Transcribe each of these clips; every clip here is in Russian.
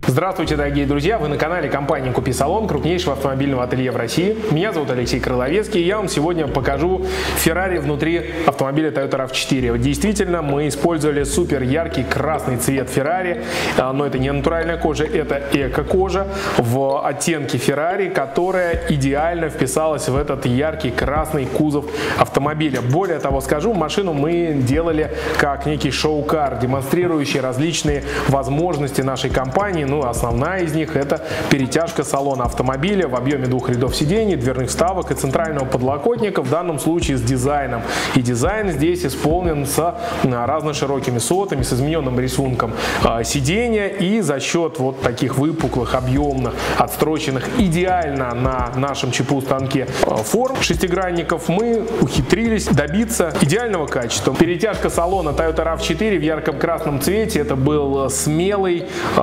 Здравствуйте, дорогие друзья! Вы на канале компании «Купи Салон», крупнейшего автомобильного ателье в России. Меня зовут Алексей Крыловецкий, и я вам сегодня покажу Ferrari внутри автомобиля Toyota RAV4. Действительно, мы использовали супер яркий красный цвет Ferrari, но это не натуральная кожа, это эко-кожа в оттенке Ferrari, которая идеально вписалась в этот яркий красный кузов автомобиля. Более того, скажу, машину мы делали как некий шоу-кар, демонстрирующий различные возможности нашей компании. Основная из них — это перетяжка салона автомобиля в объеме двух рядов сидений, дверных вставок и центрального подлокотника, в данном случае с дизайном. И дизайн здесь исполнен с разноширокими сотами, с измененным рисунком сидения, и за счет вот таких выпуклых, объемно отстроченных идеально на нашем ЧПУ-станке форм шестигранников мы ухитрились добиться идеального качества. Перетяжка салона Toyota RAV4 в ярком красном цвете — это был смелый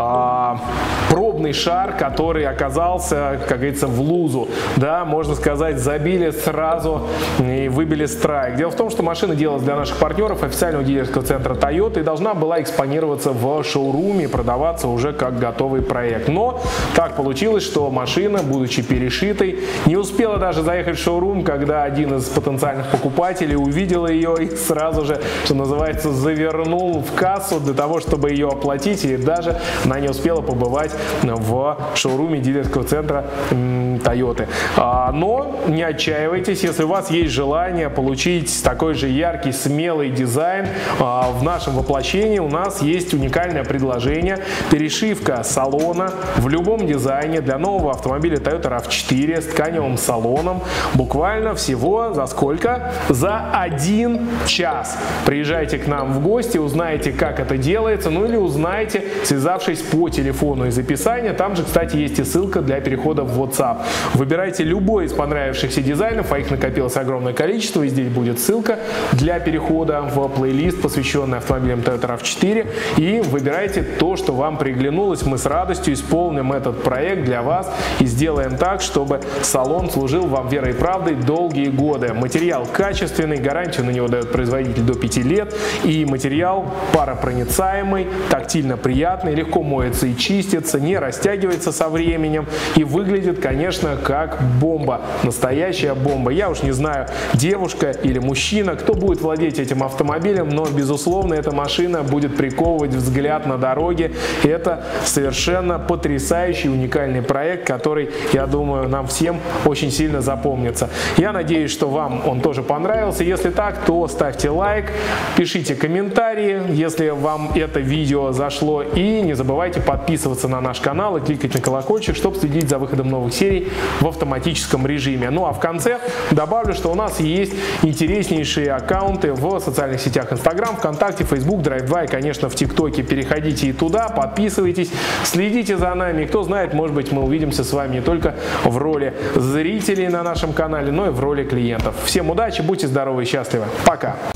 пробный шар, который оказался, как говорится, в лузу. Да, можно сказать, забили сразу и выбили страйк. Дело в том, что машина делалась для наших партнеров официального дилерского центра Toyota и должна была экспонироваться в шоуруме и продаваться уже как готовый проект. Но так получилось, что машина, будучи перешитой, не успела даже заехать в шоурум, когда один из потенциальных покупателей увидел ее и сразу же, что называется, завернул в кассу для того, чтобы ее оплатить, и даже она не успела побывать в шоуруме дилерского центра Toyota. Но не отчаивайтесь, если у вас есть желание получить такой же яркий, смелый дизайн, в нашем воплощении у нас есть уникальное предложение: перешивка салона в любом дизайне для нового автомобиля Toyota RAV4 с тканевым салоном буквально всего за сколько? За 1 час. Приезжайте к нам в гости, узнаете, как это делается, ну или узнаете, связавшись по телефону из описания. Там же, кстати, есть и ссылка для перехода в WhatsApp. Выбирайте любой из понравившихся дизайнов, а их накопилось огромное количество, и здесь будет ссылка для перехода в плейлист, посвященный автомобилям Toyota RAV4, и выбирайте то, что вам приглянулось. Мы с радостью исполним этот проект для вас и сделаем так, чтобы салон служил вам верой и правдой долгие годы. Материал качественный, гарантию на него дает производитель до 5 лет, и материал паропроницаемый, тактильно приятный, легко моется и чистится, не растягивается со временем и выглядит, конечно, как бомба, настоящая бомба. Я уж не знаю, девушка или мужчина, кто будет владеть этим автомобилем, но, безусловно, эта машина будет приковывать взгляд на дороге. И это совершенно потрясающий, уникальный проект, который, я думаю, нам всем очень сильно запомнится. Я надеюсь, что вам он тоже понравился. Если так, то ставьте лайк, пишите комментарии, если вам это видео зашло, и не забывайте подписываться на наш канал и кликать на колокольчик, чтобы следить за выходом новых серий в автоматическом режиме. Ну а в конце добавлю, что у нас есть интереснейшие аккаунты в социальных сетях: Instagram, ВКонтакте, Facebook, Drive2 и, конечно, в ТикТоке. Переходите и туда, подписывайтесь, следите за нами. Кто знает, может быть, мы увидимся с вами не только в роли зрителей на нашем канале, но и в роли клиентов. Всем удачи, будьте здоровы и счастливы. Пока!